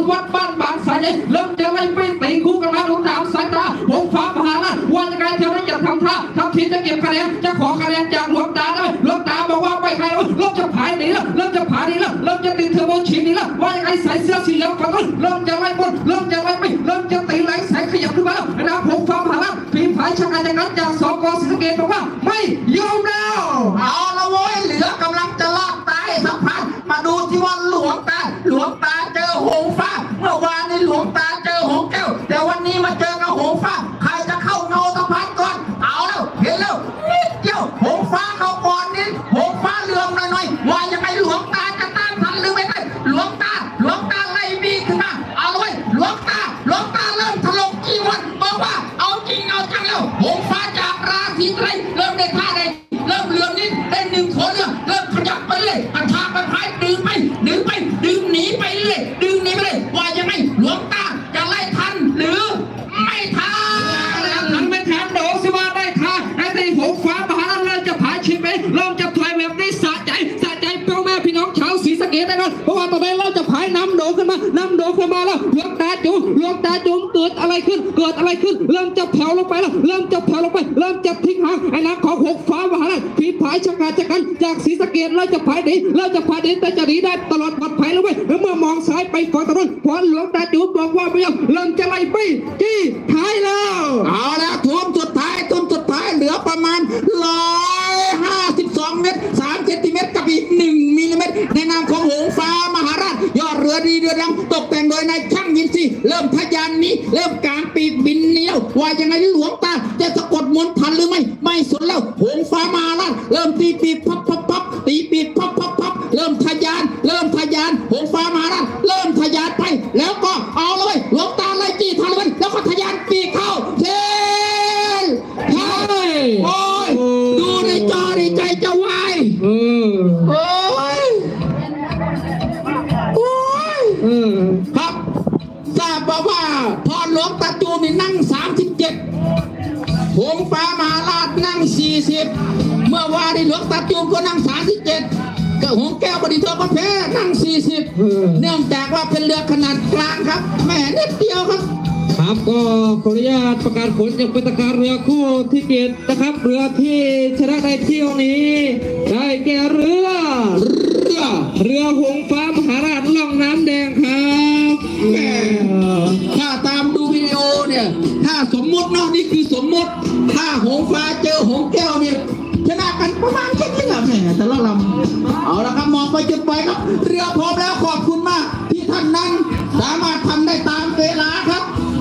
วัดบ้านบางสายเริ่มจะไล่ไปตีคู่กันมาหลวงดาวสายตาหงฟ้ามหาราชวันจะการเที่ยวนั้นจะทำท่าทำทีจะเก็บคะแนนจะขอคะแนนจากหลวงตาได้หลวงตาบอกว่าไปใครเริ่มจะผายหนีแล้วเริ่มจะผายหนีแล้วเริ่มจะตีเทอร์โบฉีดหนีแล้วว่ายังไงใส่เสื้อสีเหลืองฝั่งนู้นเริ่มจะไล่บนเริ่มจะไล่ไปเริ่มจะตีแรงแสงขยับขึ้นมาแล้วนะหงฟ้ามหาราชฝีพายชะกันจากนั้นจากสก.ศรีสะเกษบอกว่าไม่ยอมแล้วเอาละโว้ยเหลือกำลังจะลอกตายสักพักมาดูที่ว่าหลวงตาเจอหงฟ้าเมื่อวานในหลวงตาเจอหงแก้วแต่วันนี้มาเจอกับหงฟ้าใครจะเข้าเงาสะพานก่อนเอาแล้วเห็นแล้วนิดเดียวหงฟ้าเข้าก่อนนี่หงฟ้าเหลืองหน่อยว่ายังไงหลวงตาจะต้านทันหรือไม่ได้หลวงตาไล่บีขึ้นมาเอาเลยหลวงตาเริ่มถลกจีวรบอกว่าเอาจริงเอาจังแล้วหงฟ้าจากราศีไตรเริ่มได้ท่าได้เริ่มเรือนี้ได้หนึ่งคนเริ่มขยับไปเลยอันทาไปพายดึงหนีไปเลยว่ายังไงหลวงตาจะไล่ทันหรือไม่ทันทันไม่ทันโดสิว่าได้ท่าไอ้ตีหงฟ้ามหาราชเริ่มจะผายชิมไปเริ่มจะถอยแบบนี้สะใจเป้าแม่พี่น้องชาวศรีสะเกษได้ก่อนเพราะว่าต่อไปเราจะผายน้ำโดขึ้นมาแล้วหลวงตาจุ๋มเกิดอะไรขึ้นเริ่มจะแผ่วลงไปแล้วเริ่มจะทิ้งห่างไอ้นักของหงฟ้ามหาราชฝีพายชะกันจากศรีสะเกษเราจะผายหนีแต่จะหนีได้ตลอดปลอดภัยแล้วเว้ยเมื่อมองซ้ายไปฝั่งตะวันขวาหลวงตาจุ๋มบอกว่าไม่ยอมเริ่มจะไล่ไปจี้ท้ายแล้วเอาแล้วทุ่มสุดท้ายเหลือประมาณ152 เมตร3 เซนติเมตรกับอีก1 มิลลิเมตรในนามของหงฟ้ามหาราชยอดเรือดีเรือดำตกแต่งโดยนายช่างยินซีเริ่มทะยานนี้เริ่มกางปีกบินเลี้ยวว่ายังไงหลวงตาจะสะกดมนต์ทันหรือไม่สนแล้วหงฟ้ามหาราชเริ่มตีปีกพับตีปีกพับเริ่มทะยานหงฟ้ามหาราชเริ่มทะยานไปแล้วก็เอาเลยหลวงตาไล่จี้ทันเลยแล้วก็ทะยานปีกเข้าเทนโอ้ยดูในจอในใจจะวายโอ้ยครับทราบว่าพอหลวงตาจูนี่นั่ง37หงฟ้ามหาราชนั่ง40เมื่อวานในหลวงตาจูก็นั่ง37ก็หงแก้วบดินทร์ก็แพ้นั่ง40เนื่องจากว่าเป็นเรือขนาดกลางครับแม่นิดเดียวครับก็ขออนุญาตประกาศผลอย่างเป็นทางการเรือคู่ที่7นะครับเรือที่ชนะในเที่ยวนี้ได้แก่เรือหงฟ้ามหาราชล่องน้ำแดงครับถ้าตามดูวิดีโอเนี่ยถ้าสมมติเนาะนี่คือสมมติถ้าหงฟ้าเจอหงแก้วเนี่ยชนะกันประมาณแค่นี้แหละแหมแต่ละลำเอาละครับมองไปจุดไปครับเรือพร้อมแล้วขอบคุณมากที่ท่านนั้นสามารถทำได้ตามเวลาครับ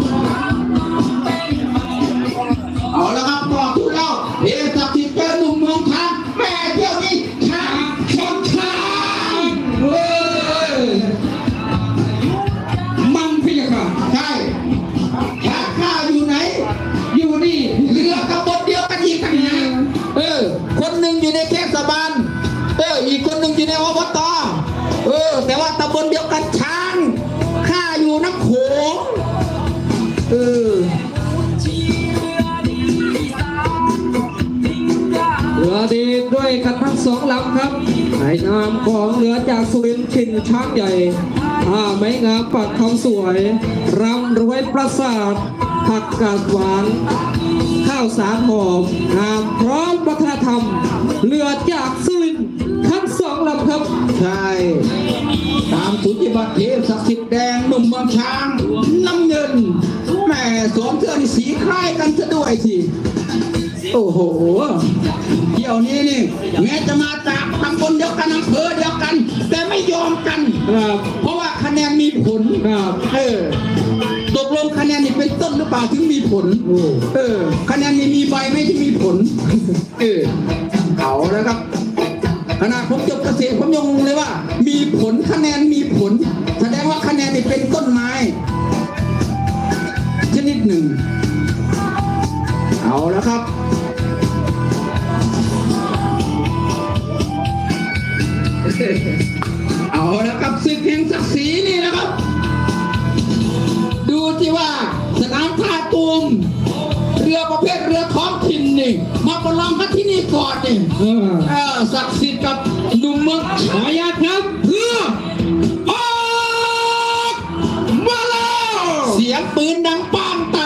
เอาละครับบอกทุกเราเอสักสิเจอหนุ่มเมืองช้างแม่เที่ยวนี้ช้างชนช้างมันพี่ค่ะใช่ช้างข้าอยู่ไหนอยู่นี่เรือกระบวนเดียวกันอีกต่างหากคนหนึ่งอยู่ในเทศบาลอีกคนหนึ่งอยู่ในอบตแต่ว่าตำบลเดียวกันช้างข้าอยู่น้ำโขงเรือดีด้วยกันทั้ง2 ลำครับในนามของเรือจากสุรินทร์ชินช้างใหญ่ไม้งามปักคำสวยรำรวยประสาทผักกาดหวานข้าวสารหอมงามพร้อมวัฒนธรรมเรือจากสุรินทร์ทั้ง2 ลำครับใช่ตามสุจิบัติเทพศักดิ์สิทธิ์แดงหนุ่มเมืองช้างน้ำเงินแม่สวมเสื้อสีคล้ายกันซะด้วยสิโอ้โหเที่ยวนี้นี่แม้จะมาจากตำบลเดียวกันอำเภอเดียวกันแต่ไม่ยอมกันเพราะว่าคะแนนมีผลตกลงคะแนนนี่เป็นต้นหรือเปล่าถึงมีผลคะแนนนี่มีใบไม่ที่มีผลเอาแล้วครับขณะผมจบเกษตรผมยังงงเลยว่ามีผลคะแนนมีผลแสดงว่าคะแนนนี่เป็นต้นไม้ชนิดหนึ่งเอาแล้วครับเอาแล้วครับศึกแห่งศักดิ์ศรีนี่นะครับดูที่ว่าสนามท่าตูมเรือประเภทเรือท้องถิ่นนี่มาประลองกันที่นี่ก่อนนี่ศักดิ์สิทธิ์กับหนุ่มเมืองขออนุญาตครับเรือออกสียงปืนดังป้างต